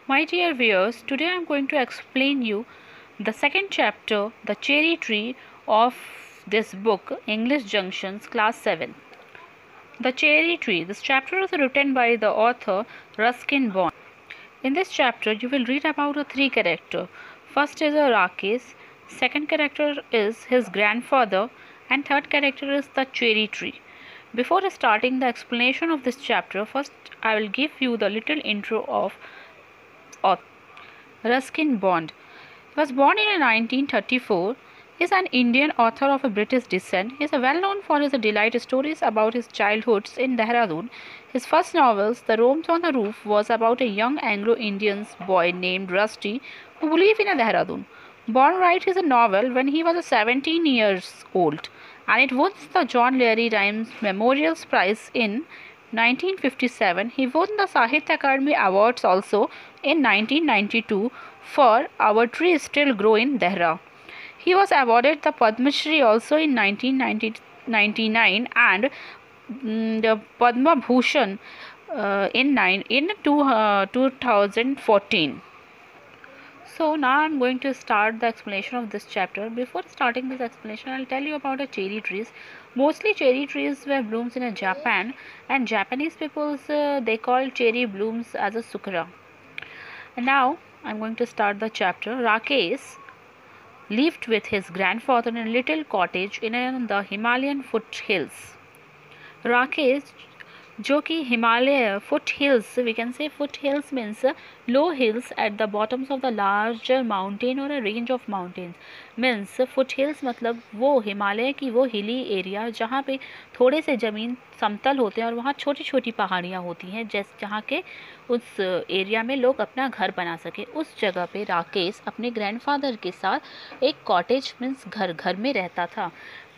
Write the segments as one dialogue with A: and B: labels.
A: My dear viewers, today I am going to explain you the second chapter, the cherry tree of this book, English Junctions, Class 7. The cherry tree. This chapter is written by the author Ruskin Bond. In this chapter, you will read about the three characters. First is a Rakesh, second character is his grandfather, and third character is the cherry tree. Before starting the explanation of this chapter, first I will give you the little intro of author. Ruskin Bond. He was born in 1934. He is an Indian author of a British descent. He is well known for his delight stories about his childhood in Dehradun. His first novel, The Rooms on the Roof, was about a young Anglo-Indian boy named Rusty who lived in Dehradun. Bond writes his novel when he was 17 years old, and it won the John Leary Rhymes Memorial Prize in 1957. He won the Sahitya Akademi Awards also in 1992 for Our Trees Still Grow in Dehra. He was awarded the Padma Shri also in 1999 and the Padma Bhushan in 2014. So now I am going to start the explanation of this chapter. Before starting this explanation, I will tell you about the cherry trees. Mostly cherry trees were blooms in Japan, and Japanese people they call cherry blooms as a sakura. And now I am going to start the chapter. Rakesh lived with his grandfather in a little cottage in the Himalayan foothills. Rakesh, जो कि Himalaya foothills, we can say foothills means low hills at the bottoms of the larger mountain or a range of mountains. means foothills मतलब वो हिमालय की वो hilly area जहाँ पे थोड़े से ज़मीन समतल होते हैं और वहाँ छोटी छोटी पहाड़ियाँ होती हैं, जहाँ के उस एरिया में लोग अपना घर बना सके. उस जगह पे राकेश अपने ग्रैंडफादर के साथ एक कॉटेज मीन्स घर में रहता था.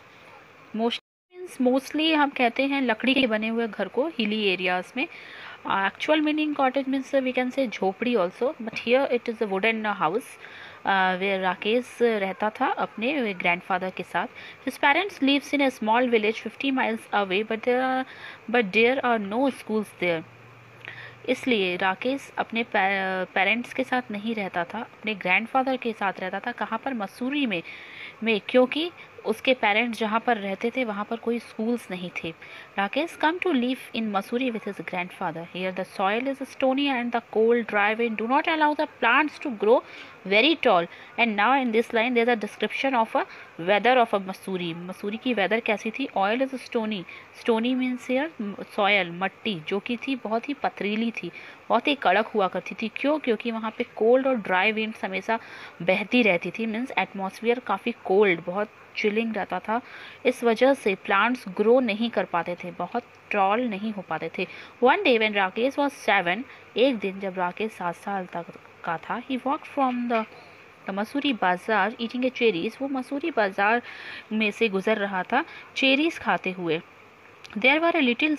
A: मोस्टली हम कहते हैं लकड़ी के बने हुए घर को हिली एरियाज में. Actual meaning cottage means we can say झोपड़ी also, but here it is a wooden house where Rakesh रहता था अपने ग्रैंडफादर के साथ. His parents lives in a small village 50 miles away, but there are no schools there. इसलिए राकेश अपने parents के साथ नहीं रहता था, अपने ग्रैंडफादर के साथ रहता था. कहाँ पर? मसूरी में क्योंकि उसके पेरेंट्स जहाँ पर रहते थे वहाँ पर कोई स्कूल्स नहीं थे. Rakesh come to live in Mussoorie with his grandfather. Here the soil is stony and the cold dry wind do not allow the plants to grow very tall. And now in this line there is a description of a weather of a Mussoorie की weather कैसी थी? Oil is stony means here soil, मट्टी जो कि थी बहुत ही पथरीली थी, बहुत ही कड़क हुआ करती थी. क्यों? क्योंकि वहाँ पे कोल्ड और ड्राई विंड्स हमेशा बहती रहती थी. मीन्स एटमॉस्फेयर काफ़ी कोल्ड, बहुत चिलिंग रहता था. इस वजह से प्लांट्स ग्रो नहीं कर पाते थे, बहुत टॉल नहीं हो पाते थे. One day when Rakesh was 7, एक दिन जब राकेश 7 साल तक का था, he walk from the Mussoorie बाजार ईटिंग ए चेरीज. वो मसूरी बाजार में से गुजर रहा था चेरीज खाते हुए. They were a little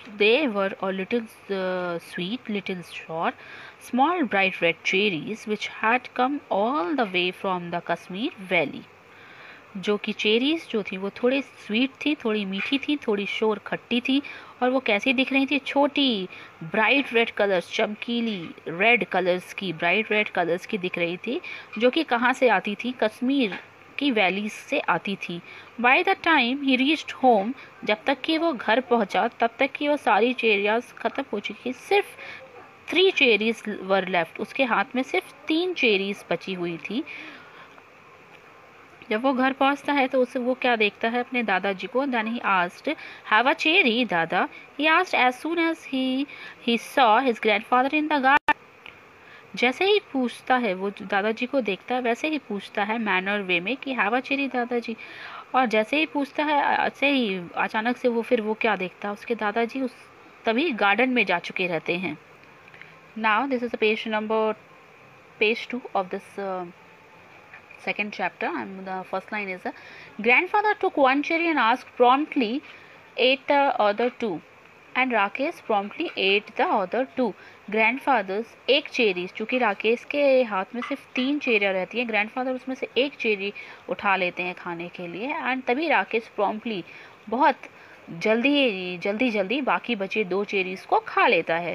A: sweet, little sour, small bright red cherries which had come all the way from the Kashmir Valley. जो कि चेरीज जो थी वो थोड़ी स्वीट थी, थोड़ी मीठी थी, थोड़ी शोर खट्टी थी. और वो कैसी दिख रही थी? छोटी ब्राइट रेड कलर्स, चमकीली रेड कलर्स की, ब्राइट रेड कलर्स की दिख रही थी, जो कि कहाँ से आती थी? कश्मीर की वैली से आती थी. By the time he reached home, जब तक कि वो घर पहुँचा तब तक कि वो सारी चेरियाज ख़त्म हो चुकी. सिर्फ 3 चेरीज वर लेफ्ट. उसके हाथ में सिर्फ 3 चेरीज बची हुई थी. जब वो घर पहुंचता है तो उससे वो क्या देखता है? अपने दादाजी को. Then he asked, have a cherry दादा? He asked as soon as he saw his grandfather in the garden. जैसे ही पूछता है, वो दादाजी को देखता है, वैसे ही पूछता है मैनर वे में कि हैव अ चेरी दादाजी. और जैसे ही पूछता है ऐसे ही अचानक से वो क्या देखता है? उसके दादाजी उस तभी गार्डन में जा चुके रहते हैं. Now this is page 2 of this second chapter, and the first line is grandfather took one cherry and asked promptly ate the other 2, and Rakesh promptly ate the other 2. Grandfathers एक cherry, चूँकि राकेश के हाथ में सिर्फ 3 चेरियाँ रहती हैं, grandfather उसमें से एक चेरी उठा लेते हैं खाने के लिए. एंड तभी राकेश प्रॉम्प्टली बहुत जल्दी बाकी बचे 2 चेरीज को खा लेता है.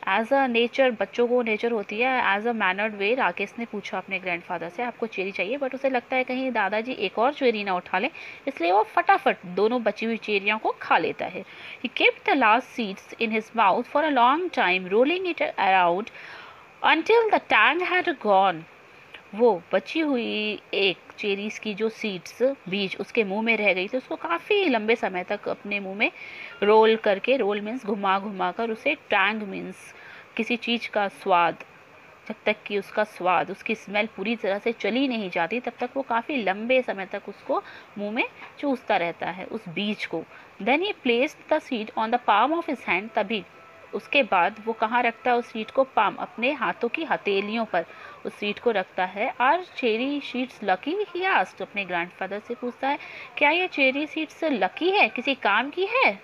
A: एज अ नेचर, बच्चों को नेचर होती है, as a mannered way Rakesh ने पूछा अपने ग्रैंडफादर से आपको चेरी चाहिए, बट उसे लगता है कहीं दादाजी एक और चेरी ना उठा ले, इसलिए वो फटाफट दोनों बची हुई चेरियों को खा लेता है। ही kept the last seeds in his mouth for a long time, rolling it around until the tang had gone. वो बची हुई एक चेरीज की जो सीड्स, बीज उसके मुंह में रह गई थी, उसको काफ़ी लंबे समय तक अपने मुंह में रोल करके, रोल मीन्स घुमा घुमा कर, उसे टैंग मीन्स किसी चीज़ का स्वाद, जब तक कि उसका स्वाद, उसकी स्मेल पूरी तरह से चली नहीं जाती तब तक वो काफ़ी लंबे समय तक उसको मुंह में चूसता रहता है उस बीज को। Then he placed the seed on the palm of his hand, तभी उसके बाद वो कहाँ रखता है उस सीड को, पाम, अपने हाथों की हथेलियों पर उस सीड को रखता है। Are cherry seeds lucky, he asked, अपने ग्रैंडफादर से पूछता है क्या ये चेरी सीड्स लकी है, किसी काम की है।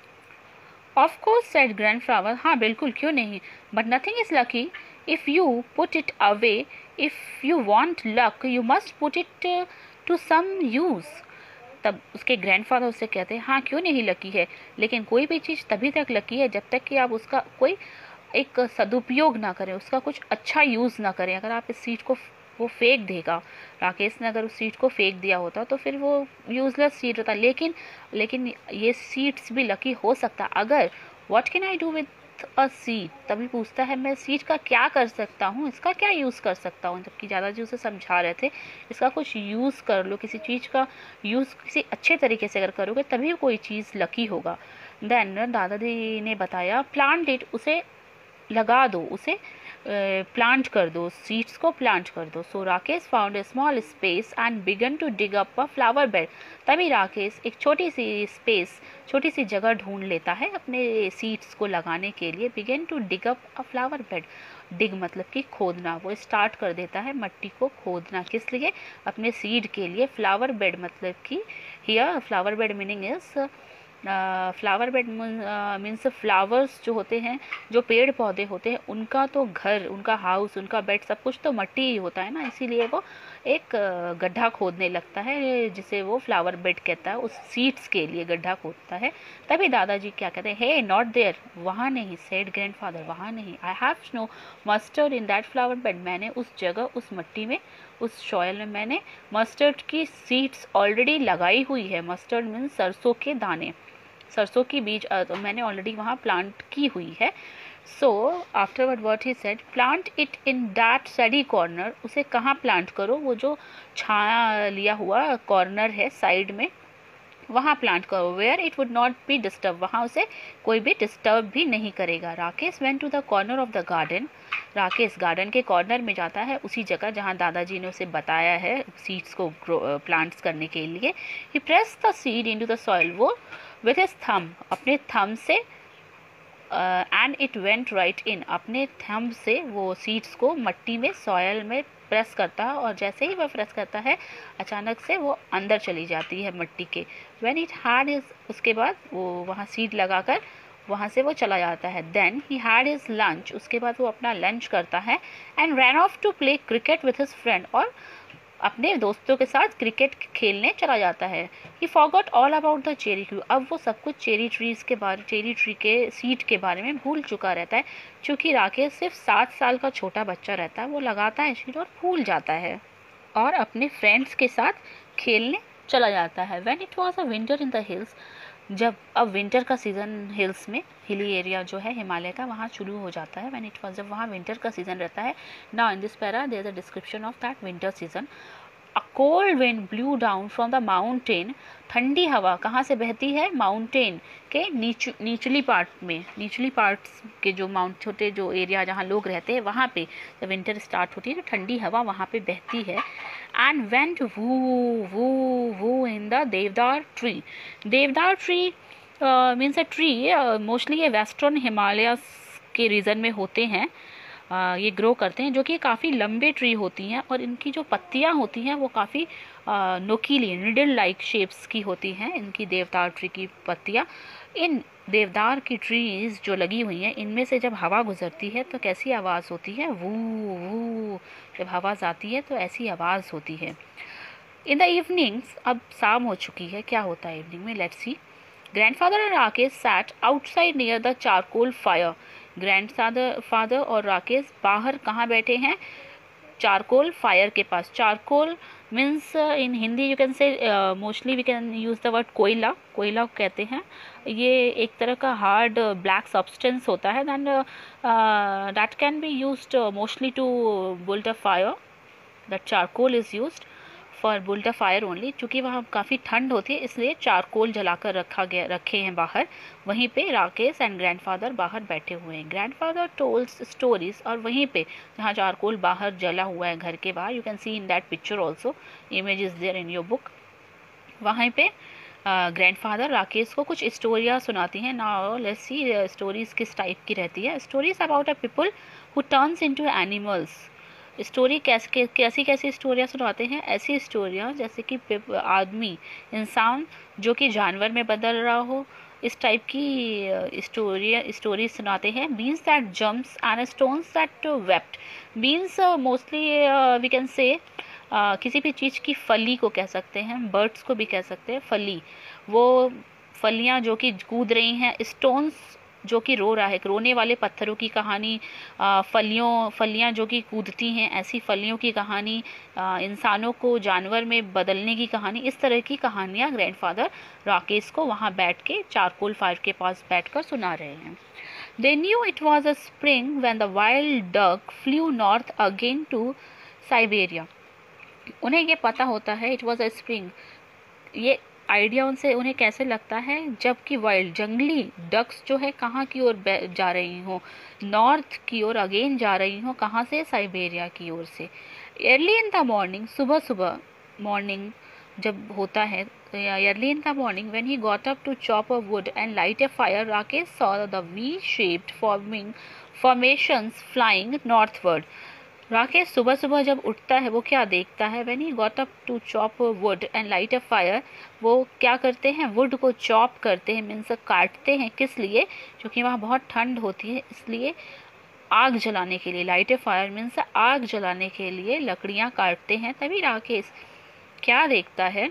A: ऑफ कोर्स सेड ग्रैंडफादर, हाँ बिल्कुल, क्यों नहीं, but nothing is lucky if you put it away, if you want luck you must put it to some use. तब उसके ग्रैंडफादर उससे कहते हैं हाँ क्यों नहीं लकी है, लेकिन कोई भी चीज़ तभी तक लकी है जब तक कि आप उसका कोई एक सदुपयोग ना करें, उसका कुछ अच्छा यूज़ ना करें। अगर आप इस सीट को, वो फेंक देगा, राकेश ने अगर उस सीट को फेंक दिया होता तो फिर वो यूजलेस सीट होता। लेकिन ये सीट्स भी लकी हो सकता अगर, what can I do with a seed, तभी पूछता है मैं सीट का क्या कर सकता हूँ, इसका क्या यूज़ कर सकता हूँ। जबकि दादाजी उसे समझा रहे थे इसका कुछ यूज़ कर लो, किसी चीज़ का यूज़ किसी अच्छे तरीके से अगर करोगे तभी कोई चीज़ लकी होगा। देन दादाजी ने बताया प्लांट इट, उसे लगा दो, उसे प्लांट कर दो, सीड्स को प्लांट कर दो। So Rakesh found a small space and began to dig up a flower bed. तभी राकेश एक छोटी सी स्पेस, छोटी सी जगह ढूंढ लेता है अपने सीड्स को लगाने के लिए। Began to dig up a flower bed, dig मतलब कि खोदना, वो स्टार्ट कर देता है मट्टी को खोदना, किस लिए, अपने सीड के लिए। फ्लावर बेड मतलब कि here flower bed meaning is, flower bed means flowers जो होते हैं, जो पेड़ पौधे होते हैं, उनका तो घर, उनका हाउस, उनका बेड, सब कुछ तो मट्टी ही होता है ना, इसीलिए वो एक गड्ढा खोदने लगता है जिसे वो फ्लावर बेड कहता है, उस सीड्स के लिए गड्ढा खोदता है। तभी दादाजी क्या कहते हैं, हे नॉट देयर, वहाँ नहीं, सेड ग्रैंडफादर, वहाँ नहीं, I have no mustard in that flower bed, मैंने उस जगह, उस मट्टी में, उस सॉइल में मैंने मस्टर्ड की सीड्स ऑलरेडी लगाई हुई है। मस्टर्ड मीन्स सरसों के दाने, सरसों की बीज तो मैंने ऑलरेडी वहाँ प्लांट की हुई है। So afterward what he said, plant it in that shady corner, उसे कहाँ प्लांट करो, वो जो छाया लिया हुआ कॉर्नर है साइड में, वहाँ प्लांट करो। Where it would not be disturb, वहाँ उसे कोई भी डिस्टर्ब भी नहीं करेगा। Rakesh went to the corner of the garden, Rakesh garden के कॉर्नर में जाता है, उसी जगह जहाँ दादाजी ने उसे बताया है सीड्स को प्लांट्स करने के लिए। He press the seed into the soil, वो विथ हिज थंब, अपने थंब से, and it went right in, अपने थंब से वो सीड्स को मट्टी में, सॉयल में प्रेस करता है, और जैसे ही वह प्रेस करता है अचानक से वो अंदर चली जाती है मट्टी के। व्हेन इट हैड हिज, उसके बाद वो वहाँ सीड लगाकर वहाँ से वो चला जाता है। Then he had his lunch, उसके बाद वो अपना लंच करता है, and ran off to play cricket with his friend, और अपने दोस्तों के साथ क्रिकेट खेलने चला जाता है। He forgot all about the cherry tree, अब वो सब कुछ चेरी ट्रीज के बारे, चेरी ट्री के सीड के बारे में भूल चुका रहता है। क्योंकि राकेश सिर्फ 7 साल का छोटा बच्चा रहता है, वो लगाता है सीड और भूल जाता है और अपने फ्रेंड्स के साथ खेलने चला जाता है। When it was a winter in the hills, जब अब विंटर का सीज़न हिल्स में, हिली एरिया जो है हिमालय का, वहाँ शुरू हो जाता है। व्हेन इट वाज, जब वहाँ विंटर का सीज़न रहता है। Now in this para there is a description of that winter season. A cold wind blew down from the mountain, ठंडी हवा कहाँ से बहती है, माउंटेन के निचली पार्ट में, निचली पार्ट्स के जो छोटे जो एरिया जहाँ लोग रहते हैं वहाँ पे जब विंटर स्टार्ट होती है तो ठंडी हवा वहाँ पे बहती है। And went woo woo woo in the deodar tree, deodar tree means a tree, mostly ये वेस्टर्न हिमालयस के रीजन में होते हैं, ये ग्रो करते हैं, जो कि काफ़ी लंबे ट्री होती हैं और इनकी जो पत्तियां होती हैं वो काफ़ी नोकीली, निडल लाइक शेप्स की होती हैं इनकी देवदार ट्री की पत्तियां। इन देवदार की ट्रीज जो लगी हुई हैं, इनमें से जब हवा गुजरती है तो कैसी आवाज़ होती है, वू वू, जब हवा आती है तो ऐसी आवाज़ होती है। इन द इवनिंग्स, अब शाम हो चुकी है, क्या होता है इवनिंग में, let's see. Grandfather and Rakesh sat outside near the charcoal fire, grandfather और राकेश बाहर कहाँ बैठे हैं? चारकोल फायर के पास. Charcoal means in Hindi you can say mostly we can use the word कोयला. कोयला कहते हैं. ये एक तरह का हार्ड ब्लैक सब्सटेंस होता है and that can be used mostly to build a fire. That charcoal is used for build a fire only. चूँकि वहाँ काफ़ी ठंड होती है इसलिए चारकोल जलाकर रखे हैं बाहर. वहीं पे राकेश एंड ग्रैंडफादर बाहर बैठे हुए हैं. Grandfather tells stories. और वहीं पे जहाँ चारकोल बाहर जला हुआ है घर के बाहर, you can see in that picture also, image is there in your book. वहीं पे ग्रैंडफादर राकेश को कुछ स्टोरियाँ सुनाती हैं. नाउ लेट्स सी स्टोरीज किस टाइप की रहती है. Stories about a people who turns into animals. Story कैसी स्टोरियाँ सुनाते हैं? ऐसी स्टोरियाँ जैसे कि आदमी, इंसान जो कि जानवर में बदल रहा हो, इस टाइप की स्टोरी सुनाते हैं. Beans that jumps and stones that wept. Beans mostly we can say किसी भी चीज़ की फली को कह सकते हैं, बर्ड्स को भी कह सकते हैं. फली, वो फलियाँ जो कि कूद रही हैं. स्टोन्स जो कि रो रहा है, रोने वाले पत्थरों की कहानी. फलियाँ जो कि कूदती हैं, ऐसी फलियों की कहानी. इंसानों को जानवर में बदलने की कहानी. इस तरह की कहानियाँ ग्रैंडफादर राकेश को वहाँ बैठ के चारकोल फायर के पास बैठकर सुना रहे हैं. They knew it was a spring when the wild duck flew north again to Siberia. उन्हें ये पता होता है इट वॉज अ स्प्रिंग. ये आइडिया उन्हें कैसे लगता है? जबकि वाइल्ड जंगली डक्स जो है कहाँ की ओर जा रही हो? नॉर्थ की ओर अगेन जा रही हो. कहाँ से? साइबेरिया की ओर से. अर्ली इन द मॉर्निंग, सुबह मॉर्निंग जब होता है, early in the morning when he got up to chop a wood and light a fire, Rakesh saw the V shaped formations flying northward. Rakesh सुबह जब उठता है वो क्या देखता है? When he got up to chop wood and light a fire, वो क्या करते हैं? वुड को चॉप करते हैं, मीन्स काटते हैं. किस लिए? क्योंकि वहाँ बहुत ठंड होती है, इसलिए आग जलाने के लिए. लाइट अ फायर मीन्स आग जलाने के लिए लकड़ियाँ काटते हैं. तभी राकेश क्या देखता है?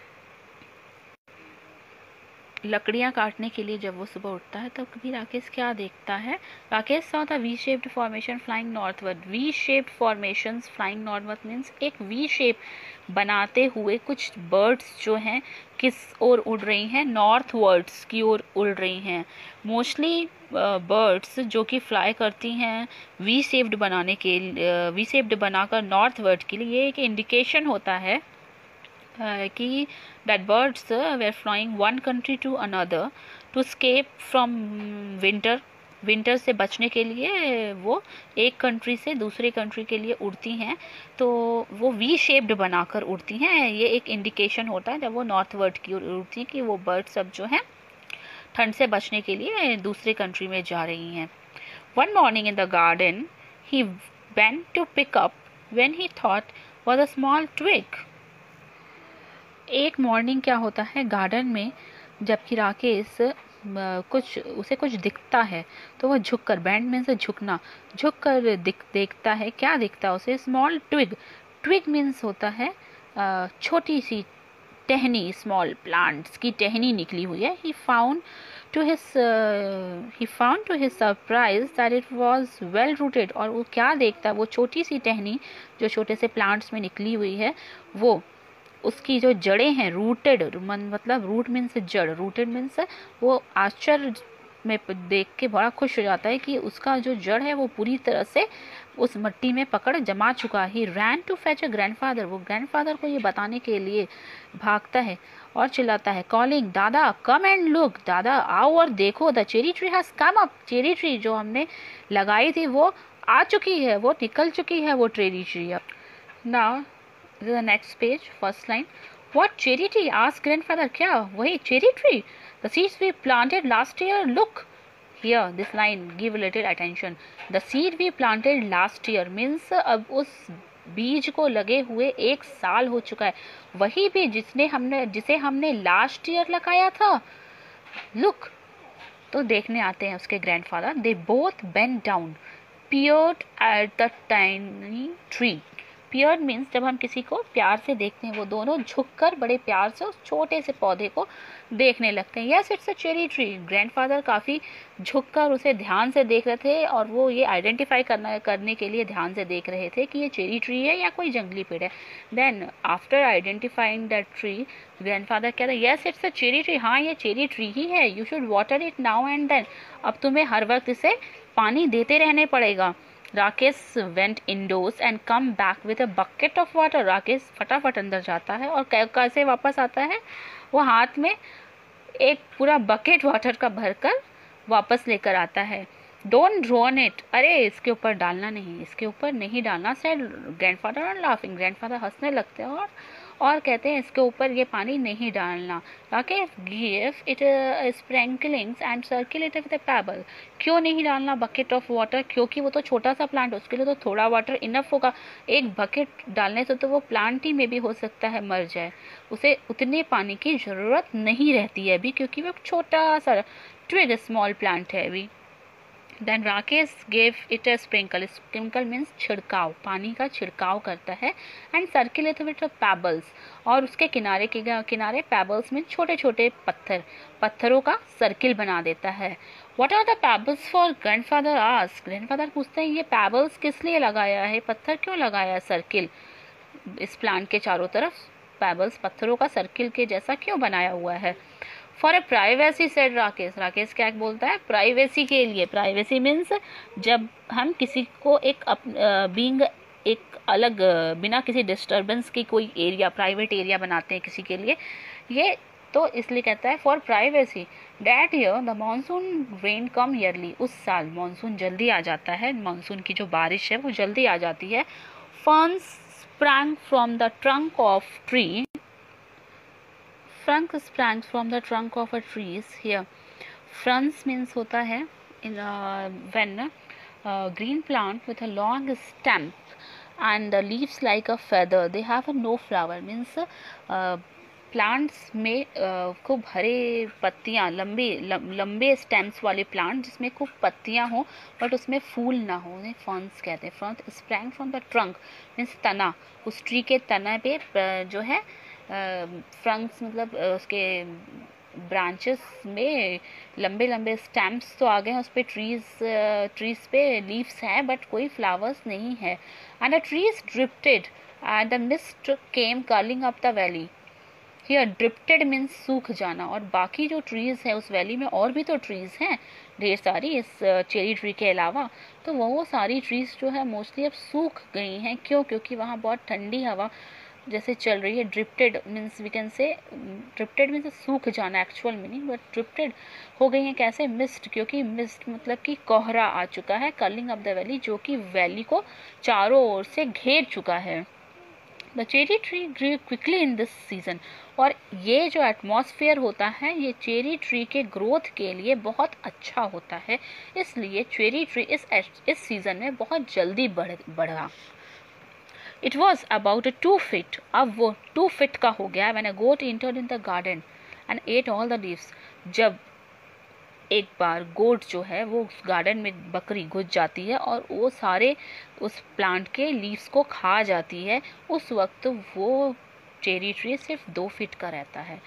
A: लकड़ियाँ काटने के लिए जब वो सुबह उठता है तब कभी राकेश क्या देखता है? Rakesh saw the V shaped formation flying northward. V shaped formations flying northward means एक वी शेप बनाते हुए कुछ बर्ड्स जो हैं किस ओर उड़ रही हैं? नॉर्थवर्ड्स की ओर उड़ रही हैं. मोस्टली बर्ड्स जो कि फ्लाई करती हैं वी शेप्ड बनाकर नॉर्थवर्ड के लिए, ये एक इंडिकेशन होता है कि that birds were flying one country to another to escape from winter से बचने के लिए वो एक कंट्री से दूसरे कंट्री के लिए उड़ती हैं. तो वो वी शेप्ड बनाकर उड़ती हैं. ये एक इंडिकेशन होता है जब वो नॉर्थवर्ड की ओर उड़ती हैं कि वो बर्ड सब जो हैं ठंड से बचने के लिए दूसरे कंट्री में जा रही हैं. One morning in the garden he went to pick up when he thought was a small twig. एक मॉर्निंग क्या होता है गार्डन में, जबकि राकेश कुछ दिखता है तो वह झुककर, बैंड में से झुकना, झुककर देखता है. क्या दिखता है उसे? Small twig. ट्विग मीन्स होता है छोटी सी टहनी. स्मॉल प्लांट्स की टहनी निकली हुई है. He found to his surprise that it was well rooted. और वो क्या देखता है? वो छोटी सी टहनी जो छोटे से प्लांट्स में निकली हुई है, वो उसकी जो जड़ें हैं रूटेड, मतलब रूट मीन्स जड़, रूटेड मीन्स वो आश्चर्य में देख के बड़ा खुश हो जाता है कि उसका जो जड़ है वो पूरी तरह से उस मिट्टी में पकड़ जमा चुका है. Ran to fetch a grandfather. वो ग्रैंडफादर को ये बताने के लिए भागता है और चिल्लाता है, कॉलिंग दादा कम एंड लुक. दादा आओ और देखो. The cherry tree has come up. Cherry tree जो हमने लगाई थी वो आ चुकी है, वो निकल चुकी है वो चेरी ट्री. अब now the next page, first line. What cherry tree? asked grandfather. क्या? वही cherry tree. The seeds we planted last year. Look here. This line, give a little attention. The seed we planted last year means अब उस बीज को लगे हुए 1 साल हो चुका है. वही बीज जिसे हमने लास्ट ईयर लगाया था. Look. तो देखने आते हैं उसके grandfather. They both bent down, peered at the tiny tree. Peered means जब हम किसी को प्यार से देखते हैं, वो दोनों झुककर बड़े प्यार से उस छोटे से पौधे को देखने लगते हैं। Yes it's a cherry tree. Grandfather काफ़ी झुककर उसे ध्यान से देख रहे थे और वो ये आइडेंटिफाई करने के लिए ध्यान से देख रहे थे कि ये चेरी ट्री है या कोई जंगली पेड़ है। Then after identifying that tree, grandfather कहते हैं yes it's a cherry tree, हाँ ये चेरी ट्री ही है, you should water it now and then, अब तुम्हें हर वक्त इसे पानी देते रहने पड़ेगा। Rakesh went indoors and come back with a bucket of water. Rakesh फटाफट अंदर जाता है और कैसे वापस आता है, वो हाथ में एक पूरा बकेट वाटर का भरकर वापस लेकर आता है। डोंट ड्रोन इट, अरे इसके ऊपर डालना नहीं, इसके ऊपर नहीं डालना, सेड ग्रैंडफादर और लाफिंग। ग्रैंडफादर हंसने लगते हैं और कहते हैं इसके ऊपर ये पानी नहीं डालना। Rakesh give it sprinklings and circulate with a pebble. क्यों नहीं डालना बकेट ऑफ वाटर, क्योंकि वो तो छोटा सा प्लांट है, उसके लिए तो थोड़ा वाटर इनफ होगा। एक बकेट डालने से तो वो प्लांट ही में भी हो सकता है मर जाए, उसे उतने पानी की ज़रूरत नहीं रहती है अभी, क्योंकि वो छोटा सा ट्विग स्मॉल प्लांट है अभी। Then Rakesh gave it a sprinkle. Sprinkle means छिड़काव, पानी का छिड़काव करता है। एंड सर्कुलेट विद पेबल्स, और उसके किनारे किनारे पेबल्स में छोटे छोटे पत्थरों का सर्किल बना देता है। What are the pebbles for, grandfather ask. Grandfather पूछते हैं ये पेबल्स किस लिए लगाया है, पत्थर क्यों लगाया है, सर्किल इस प्लांट के चारों तरफ पेबल्स पत्थरों का सर्किल के जैसा क्यों बनाया हुआ है। For a privacy said Rakesh. Rakesh क्या बोलता है, प्राइवेसी के लिए। प्राइवेसी मीन्स जब हम किसी को एक बीइंग एक अलग बिना किसी डिस्टर्बेंस की कोई एरिया, प्राइवेट एरिया बनाते हैं किसी के लिए, ये तो इसलिए कहता है for privacy. That year the monsoon rain come early. उस साल मानसून जल्दी आ जाता है, मानसून की जो बारिश है वो जल्दी आ जाती है। Ferns sprang from the trunk of tree. Ferns sprang from the trunk of a trees. Here, ferns means होता है in when green plant with a long stem and leaves like a feather. They have a no flower. Means plants में खूब हरे पत्तियाँ, लंबे stems वाले plant जिसमें खूब पत्तियाँ हो बट उसमें फूल ना हो, उन्हें फर्न्स कहते हैं। Ferns sprang from the trunk means तना, उस ट्री के तना पे जो है फ्रंक्स मतलब उसके ब्रांचेस में लंबे लंबे स्टेम्स तो आ गए हैं, उस पर ट्रीज पे लीव्स हैं बट कोई फ्लावर्स नहीं है। And the trees drifted and the mist came curling up the valley. Here drifted means सूख जाना, और बाकी जो ट्रीज़ है उस वैली में और भी तो ट्रीज़ हैं ढेर सारी इस चेरी ट्री के अलावा, तो वो सारी ट्रीज़ जो है मोस्टली अब सूख गई हैं। क्यों, क्योंकि वहाँ बहुत ठंडी हवा जैसे चल रही है। Drifted means we can say, drifted means सूख जाना एक्चुअल मीनिंग, बट ड्रिफ्टेड हो गई हैं कैसे, मिस्ट, क्योंकि मिस्ट मतलब कि कोहरा आ चुका है। कर्लिंग अप द वैली, जो कि वैली को चारों ओर से घेर चुका है। The cherry tree grew quickly in this season, और ये जो एटमॉस्फेयर होता है ये चेरी ट्री के ग्रोथ के लिए बहुत अच्छा होता है, इसलिए चेरी ट्री इस सीजन में बहुत जल्दी बढ़ा। इट वॉज अबाउट 2 feet, अब वो 2 feet का हो गया। When a goat entered in the garden and ate all the leaves, जब एक बार गोट जो है वो उस गार्डन में, बकरी घुस जाती है और वो सारे उस प्लांट के लीव्स को खा जाती है, उस वक्त वो चेरी ट्री सिर्फ 2 feet का रहता है।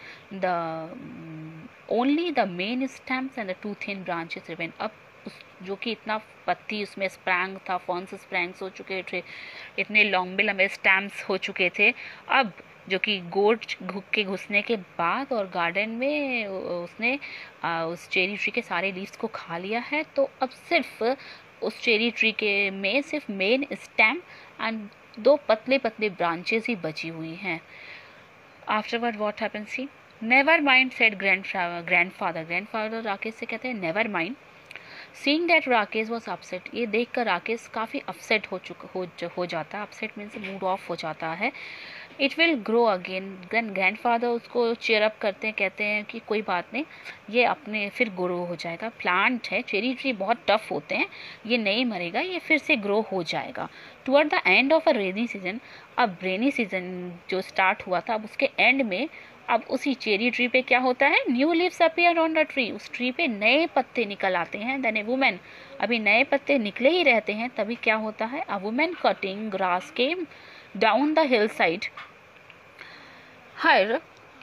A: Only the main stems and the 2 thin branches remain. अब जो कि इतना पत्ती उसमें स्प्रैंग था, फॉर्न्स स्प्रैंग्स हो चुके थे, इतने लंबे लंबे स्टेम्स हो चुके थे, अब जो कि गोट के घुसने के बाद और गार्डन में उसने उस चेरी ट्री के सारे लीव्स को खा लिया है, तो अब सिर्फ उस चेरी ट्री के में सिर्फ मेन स्टेम एंड 2 पतले पतले ब्रांचेस ही बची हुई हैं। Afterward what happens, see never mind said grandfather Rakesh से कहते हैं never mind. Seeing that Rakesh was upset, ये देखकर राकेश काफ़ी अपसेट हो जाता है। अपसेट मीन्स मूड ऑफ हो जाता है। It will grow again, then grandfather उसको चेयर अप करते हैं, कहते हैं कि कोई बात नहीं, ये अपने फिर ग्रो हो जाएगा। प्लांट है, चेरी ट्री बहुत टफ होते हैं, ये नहीं मरेगा, ये फिर से ग्रो हो जाएगा। Toward the end of a rainy season, अब रेनी सीजन जो स्टार्ट हुआ था, अब उसके एंड में अब उसी चेरी ट्री पे क्या होता है, new leaves appear on the tree, उस ट्री पे नए पत्ते निकल आते हैं। देन ए वुमेन, अभी नए पत्ते निकले ही रहते हैं, तभी क्या होता है, a women cutting grass came down the hillside. Her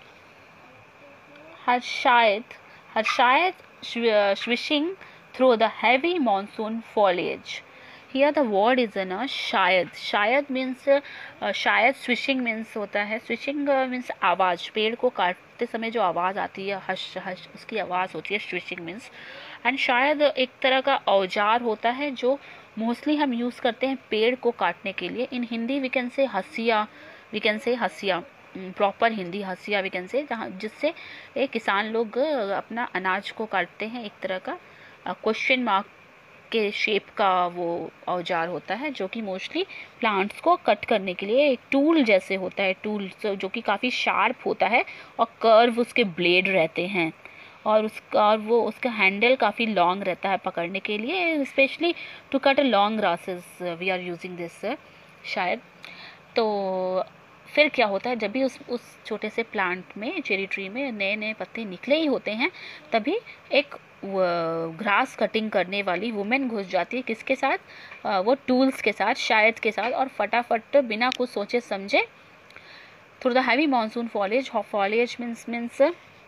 A: swishing through the heavy monsoon foliage. Here the word is na शायद. शायद means शायद. swishing means होता है, swishing means आवाज़. पेड़ को काटते समय जो आवाज़ आती है, हश हश, उसकी आवाज़ होती है swishing means. एंड शायद एक तरह का औजार होता है जो मोस्टली हम यूज़ करते हैं पेड़ को काटने के लिए. इन हिंदी वी कैन से हसिया, वी कैन से हसिया, प्रॉपर हिंदी हसिया वी कैन से, जहाँ जिससे किसान लोग अपना अनाज को काटते हैं. एक तरह का क्वेश्चन मार्क के शेप का वो औजार होता है जो कि मोस्टली प्लांट्स को कट करने के लिए एक टूल जैसे होता है. टूल जो कि काफ़ी शार्प होता है और कर्व उसके ब्लेड रहते हैं, और उसका हैंडल काफ़ी लॉन्ग रहता है पकड़ने के लिए. Specially to cut long grasses we are using this शायद. तो फिर क्या होता है, जब भी उस छोटे से प्लांट में, चेरी ट्री में नए नए पत्ते निकले ही होते हैं, तभी एक ग्रास कटिंग करने वाली वुमेन घुस जाती है. किसके साथ? वो टूल्स के साथ, शायद के साथ, और फटाफट बिना कुछ सोचे समझे through the heavy monsoon foliage. Foliage means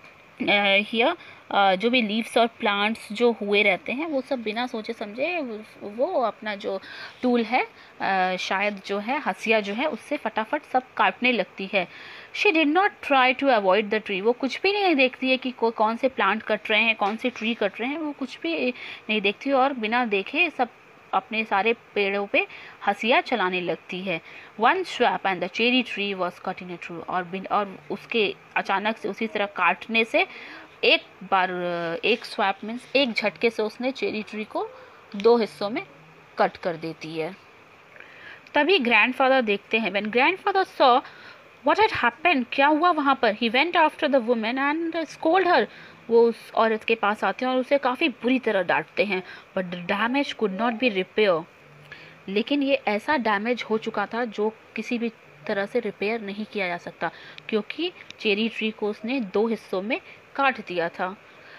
A: here जो भी लीव्स और प्लांट्स जो हुए रहते हैं वो सब बिना सोचे समझे वो अपना जो टूल है, शायद जो है, हसिया जो है, उससे फटाफट सब काटने लगती है. She did not try to avoid the tree. वो कुछ भी नहीं देखती है कि कौन से प्लांट कट रहे हैं, कौन से ट्री कट रहे हैं, वो कुछ भी नहीं देखती और बिना देखे सब अपने सारे पेड़ों पे हसिया चलाने लगती है. One swipe and the cherry tree was cut in a true. और उसके अचानक से उसी तरह काटने से एक बार, एक स्वैप मीन्स एक झटके से उसने चेरी ट्री को 2 हिस्सों में कट कर देती है. तभी ग्रैंडफादर देखते हैं. When grandfather saw what had happened, क्या हुआ वहाँ पर, he went after the women and scold her. वो उस औरत के पास आते हैं और उसे काफ़ी बुरी तरह डांटते हैं. But the damage could not be repair. लेकिन ये ऐसा डैमेज हो चुका था जो किसी भी तरह से रिपेयर नहीं किया जा सकता, क्योंकि चेरी ट्री को उसने 2 हिस्सों में काट दिया था.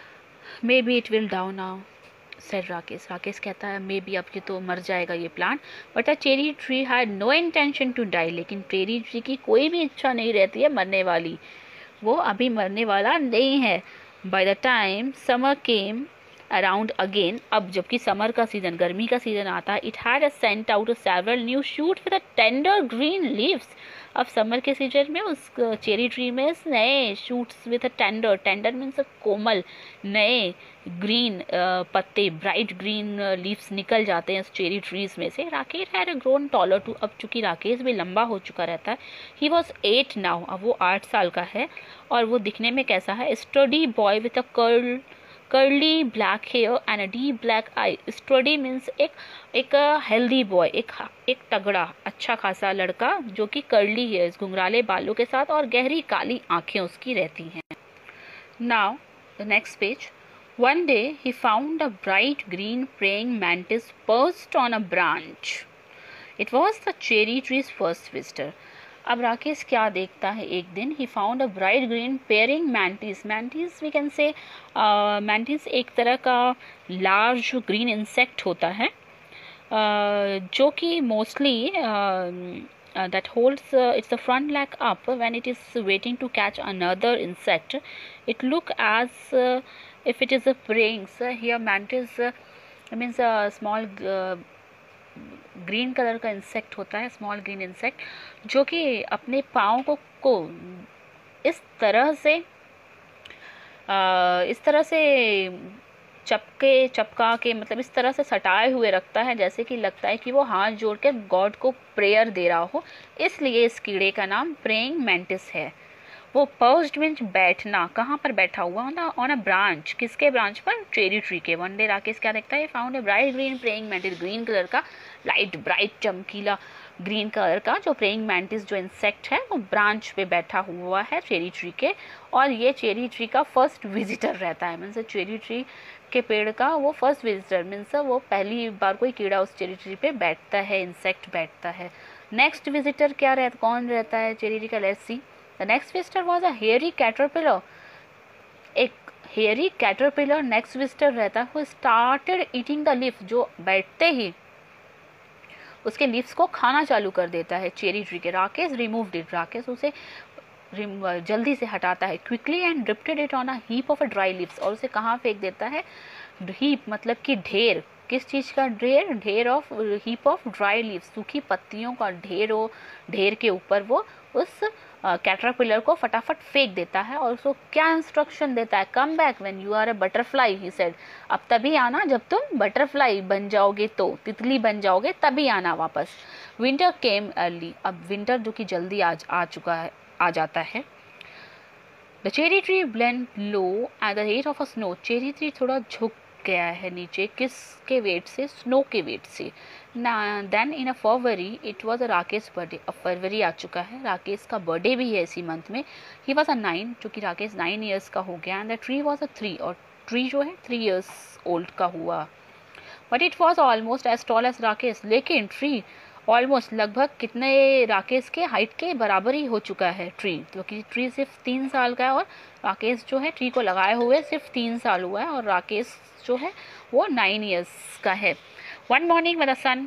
A: Maybe it will down now said Rakesh. Rakesh कहता है मे बी अब ये तो मर जाएगा ये plant. But a cherry tree had no intention to die. लेकिन चेरी ट्री की कोई भी इच्छा नहीं रहती है मरने वाली. वो अभी मरने वाला नहीं है. By the time summer came around again, अब जबकि समर का सीजन, गर्मी का सीजन आता है, it had sent out several new shoot with tender green leaves. अब समर के सीजन में उस चेरी ट्री में नए shoots with tender, tender means कोमल, नए ग्रीन पत्ते, ब्राइट ग्रीन लीव्स निकल जाते हैं उस चेरी ट्रीज में से. Rakesh had grown taller too. अब चूंकि राकेश भी लंबा हो चुका रहता है, ही वॉज 8 नाउ. अब वो 8 साल का है और वो दिखने में कैसा है? Sturdy boy with a curly black hair and a deep black eye. Sturdy means एक हेल्दी बॉय, एक तगड़ा अच्छा खासा लड़का जो कि कर्ली है, घुंघराले बालों के साथ, और गहरी काली आंखें उसकी रहती हैं. Now the next page. One day he found a bright green praying mantis perched on a branch. It was the cherry tree's first visitor. अब राकेश क्या देखता है? एक दिन ही found a bright green praying mantis. Mantis we can say, mantis एक तरह का लार्ज ग्रीन इंसेक्ट होता है जो कि mostly that holds its front leg up when it is waiting to catch another insect. It look as if it is a preying. Here mantis means a small green colour का insect होता है, small green insect, जो कि अपने पाँव को इस तरह से चपका के मतलब इस तरह से सटाए हुए रखता है जैसे कि लगता है कि वो हाथ जोड़ के गॉड को प्रेयर दे रहा हो. इसलिए इस कीड़े का नाम प्रेइंग मैंटिस है. वो पर्च्ड मीन्स बैठना. कहाँ पर बैठा हुआ? On a branch. किसके ब्रांच पर? चेरी ट्री के. वन डे राकेश क्या देखता है? Found a bright green praying mantis. Green colour का, लाइट ब्राइट चमकीला ग्रीन कलर का जो प्रेइंग मैंटिस जो इंसेक्ट है वो ब्रांच पे बैठा हुआ है चेरी ट्री के. और ये चेरी ट्री का फर्स्ट विजिटर रहता है. मीन्स चेरी ट्री के पेड़ का वो फर्स्ट विजिटर, मीन्स वो पहली बार कोई कीड़ा उस चेरी ट्री पे बैठता है, इंसेक्ट बैठता है. नेक्स्ट विजिटर क्या रहता, कौन रहता है चेरी ट्री का? Let's see. The next visitor was a hairy caterpillar. एक hairy caterpillar next visitor रहता है who started eating the leaf. जो बैठते ही उसके लीव्स को खाना चालू कर देता है चेरी ट्री के। राकेश रिमूव्ड इट, राकेश उसे जल्दी से हटाता है। Quickly and drifted it on a heap of dry leaves, और उसे कहाँ फेंक देता है? हीप मतलब कि ढेर, किस चीज़ का ढेर? ढेर of, heap of dry leaves, सूखी पत्तियों का ढेर हो, ढेर के ऊपर वो उस कैटरपिलर को फटाफट फेंक देता है। और उसको क्या इंस्ट्रक्शन देता है? Come back when you are a butterfly, he said, अब तभी आना जब तुम बटरफ्लाई बन जाओगे, तो तितली बन जाओगे तभी आना वापस। विंटर केम अर्ली, अब विंटर जो कि जल्दी आ चुका है, आ जाता है। The cherry tree blend low at the rate of a snow, cherry tree थोड़ा झुक गया है नीचे, किसके वेट से? स्नो के वेट से। Then in a February it was a Rakesh birthday, अब फरवरी आ चुका है, राकेश का बर्थडे भी है इसी मंथ में। ही वॉज अ 9, चूँकि राकेश 9 ईयर्स का हो गया, and the tree was a 3, और ट्री जो है 3 ईयर्स ओल्ड का हुआ। But it was almost as tall as Rakesh, लेकिन ट्री ऑलमोस्ट लगभग कितने राकेश के हाइट के बराबर ही हो चुका है ट्री, क्योंकि ट्री सिर्फ 3 साल का है और राकेश जो है ट्री को लगाए हुए सिर्फ 3 साल हुआ है, और राकेश जो है वो 9 ईयर्स का है। One morning when the sun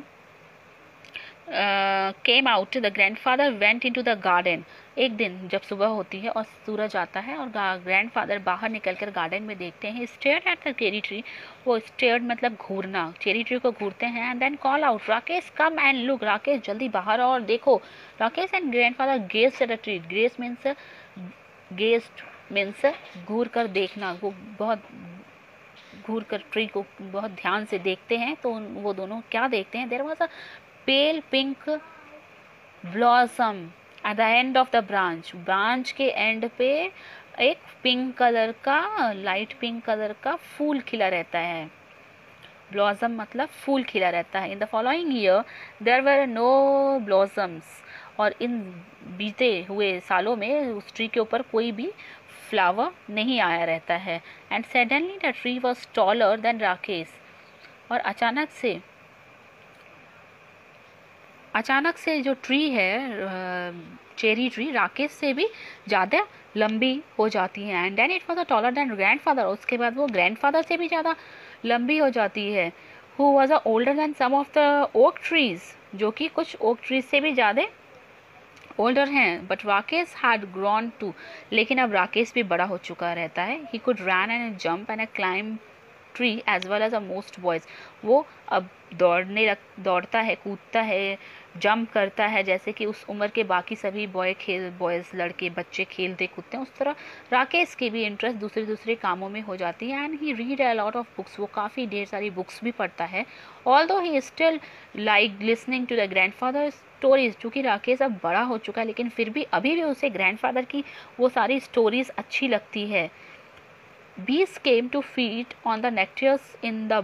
A: came out the grandfather went into the garden, एक दिन जब सुबह होती है और सूरज आता है और ग्रैंडफादर बाहर निकलकर गार्डन में देखते हैं। Stared at the cherry tree, वो स्टेयर्ड मतलब घूरना, चेरी ट्री को घूरते हैं। And then call out, Rakesh come and look, Rakesh जल्दी बाहर और देखो। Rakesh and grandfather gazed at the tree, gazed means घूर कर देखना, वो बहुत घूर कर ट्री को बहुत ध्यान से देखते हैं। तो वो दोनों क्या देखते हैं? There was a pale pink blossom at the end of the branch, branch के एंड पे एक पिंक कलर का, लाइट पिंक कलर का फूल खिला रहता है। ब्लॉसम मतलब फूल खिला रहता है। In the following year there were no blossoms, और इन बीते हुए सालों में उस ट्री के ऊपर कोई भी फ्लावर नहीं आया रहता है। And suddenly the tree was taller than Rakesh, और अचानक से जो ट्री है चेरी ट्री राकेश से भी ज़्यादा लंबी हो जाती है। And then it was a taller than grandfather, उसके बाद वो ग्रैंडफादर से भी ज़्यादा लंबी हो जाती है। Who was a older than some of the oak trees, जो कि कुछ ओक ट्रीज से भी ज़्यादा ओल्डर हैं। But Rakesh had grown too, लेकिन अब राकेश भी बड़ा हो चुका रहता है। He could run and jump and climb tree as well as a most boys, वो अब दौड़ता है, कूदता है, जंप करता है, जैसे कि उस उम्र के बाकी सभी बॉयज़ लड़के बच्चे खेलते कूदते हैं, उस तरह राकेश की भी इंटरेस्ट दूसरे कामों में हो जाती है। And he read a lot of books, वो काफ़ी ढेर सारी बुक्स भी पढ़ता है। Although he still like listening to the grandfather stories, चूँकि राकेश अब बड़ा हो चुका है लेकिन फिर भी अभी भी उसे ग्रैंडफादर की वो सारी स्टोरीज अच्छी लगती है। Bees came to feed on the nectars in the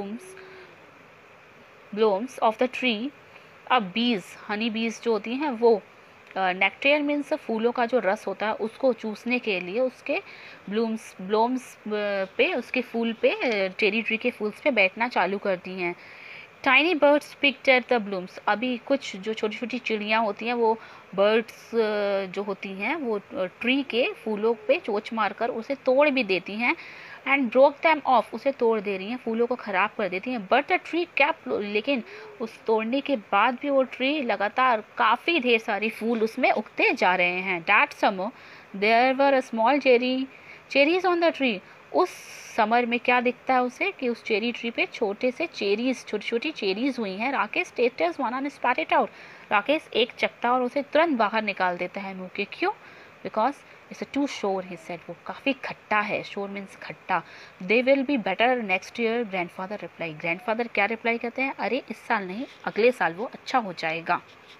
A: blooms of the tree. अब बीज, हनी बीज जो होती हैं वो नेक्टेयर मीन्स फूलों का जो रस होता है उसको चूसने के लिए उसके ब्लूम्स पे, उसके फूल पे, चेरी ट्री के फूल्स पे बैठना चालू करती हैं। Tiny birds picked at the blooms, अभी कुछ जो छोटी छोटी चिड़ियाँ होती हैं वो बर्ड्स जो होती हैं वो ट्री के फूलों पे चोंच मारकर उसे तोड़ भी देती हैं। एंड ब्रोक दैम ऑफ, उसे तोड़ दे रही हैं, फूलों को ख़राब कर देती हैं। बट द ट्री कैप, लेकिन उस तोड़ने के बाद भी वो ट्री लगातार काफ़ी ढेर सारी फूल उसमें उगते जा रहे हैं। That summer there were a small cherries on the tree, उस समर में क्या दिखता है उसे कि उस चेरी ट्री पे छोटे से चेरीज, छोटी छोटी चेरीज हुई हैं। Rakesh tasters one and spat it out, Rakesh एक चकता और उसे तुरंत बाहर निकाल देता है मुँह के। क्यों? बिकॉज इट्स टू शोर, ही सेड, वो काफ़ी खट्टा है। शोर मीन्स खट्टा। They will be better next year, grandfather reply, grandfather क्या रिप्लाई करते हैं? अरे इस साल नहीं, अगले साल वो अच्छा हो जाएगा।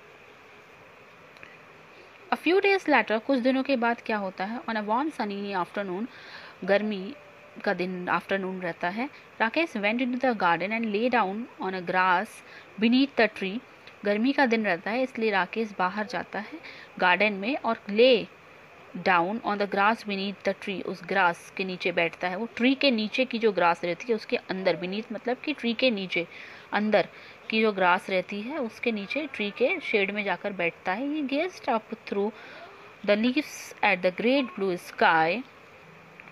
A: अ फ्यू डेज लेटर, कुछ दिनों के बाद क्या होता है? On a warm sunny afternoon, गर्मी का दिन आफ्टरनून रहता है। Rakesh went into the garden and lay down on a grass beneath the tree, गर्मी का दिन रहता है इसलिए राकेश बाहर जाता है गार्डन में और lay down on the grass beneath the tree, उस ग्रास के नीचे बैठता है। वो ट्री के नीचे की जो ग्रास रहती है उसके अंदर, बीनीथ मतलब कि ट्री के नीचे, अंदर की जो ग्रास रहती है उसके नीचे ट्री के शेड में जाकर बैठता है। He gazed up through the leaves at the great blue sky,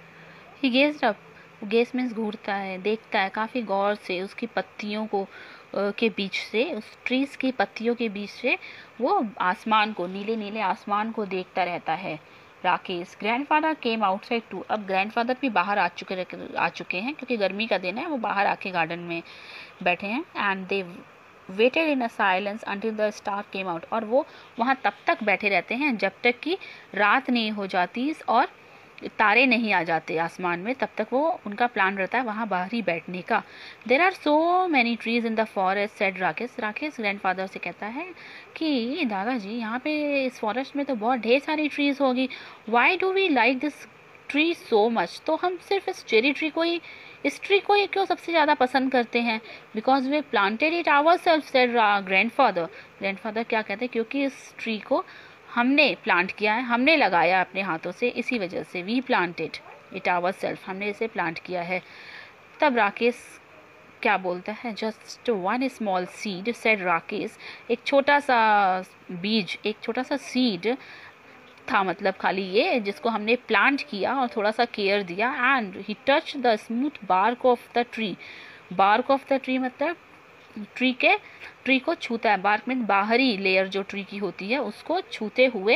A: he gazed up, gaze means घूरता है, देखता है काफ़ी गौर से उसकी पत्तियों को के बीच से, उस ट्रीज की पत्तियों के बीच से वो आसमान को, नीले नीले आसमान को देखता रहता है Rakesh. Grandfather came outside too, अब ग्रैंडफादर भी बाहर आ चुके हैं क्योंकि गर्मी का दिन है, वो बाहर आके गार्डन में बैठे हैं। And they waited in a silence until the star came out, और वो वहाँ तब तक बैठे रहते हैं जब तक कि रात नहीं हो जाती और तारे नहीं आ जाते आसमान में, तब तक वो उनका प्लान रहता है वहाँ बाहर ही बैठने का। There are so many trees in the forest said Rakesh. Rakesh grandfather से कहता है कि दादाजी यहाँ पे इस फॉरेस्ट में तो बहुत ढेर सारी ट्रीज होगी, why do we like this tree so much, तो हम सिर्फ इस ट्री को ही क्यों सबसे ज़्यादा पसंद करते हैं, because we planted it ourselves said grandfather. Grandfather क्या कहते हैं, क्योंकि इस ट्री को हमने प्लांट किया है, हमने लगाया अपने हाथों से, इसी वजह से we planted it ourselves, हमने इसे प्लांट किया है। तब राकेश क्या बोलता है, just one small seed said Rakesh, एक छोटा सा बीज, एक छोटा सा सीड था, मतलब खाली ये जिसको हमने प्लांट किया और थोड़ा सा केयर दिया। And he touch the smooth bark of the tree, bark of the tree मतलब ट्री को छूता है, बार्क में बाहरी लेयर जो ट्री की होती है उसको छूते हुए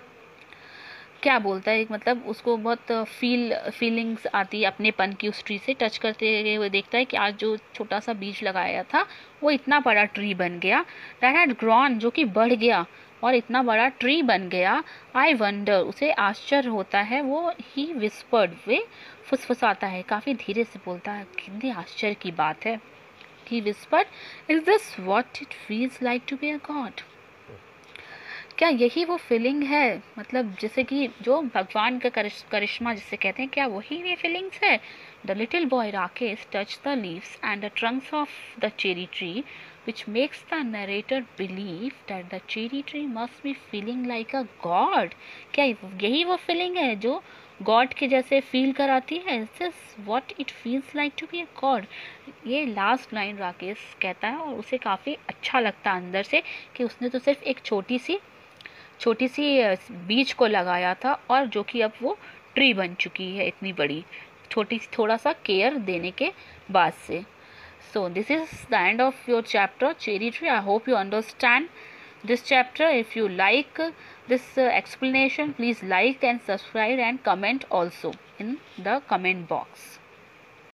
A: क्या बोलता है, मतलब उसको बहुत फीलिंग्स आती है अपनेपन की, उस ट्री से टच करते हुए देखता है कि आज जो छोटा सा बीज लगाया था वो इतना बड़ा ट्री बन गया, दैट हैड ग्रॉन, जो कि बढ़ गया और इतना बड़ा ट्री बन गया। आई वंडर, उसे आश्चर्य होता है, वो ही विस्पर्ड, वे फुसफुसाता है, काफ़ी धीरे से बोलता है, कितनी आश्चर्य की बात है। He whispered, "Is this what it feels like to be a god?" क्या यही वो फीलिंग है, मतलब जैसे कि जो भगवान का करिश्मा जिसे कहते हैं, क्या वही ये फीलिंग्स है। The little boy Rakesh touch the leaves and the trunks of the cherry tree which makes the narrator believe that the cherry tree must be feeling like a god। क्या यही वो फीलिंग है जो गॉड के जैसे feel कराती है, is this what it feels like to be a god. ये लास्ट लाइन राकेश कहता है और उसे काफ़ी अच्छा लगता है अंदर से कि उसने तो सिर्फ एक छोटी सी बीज को लगाया था और जो कि अब वो ट्री बन चुकी है इतनी बड़ी, थोड़ा सा केयर देने के बाद से। So this is the end of your chapter Cherry Tree. I hope you understand this chapter. If you like this explanation, please like and subscribe and comment also in the comment box.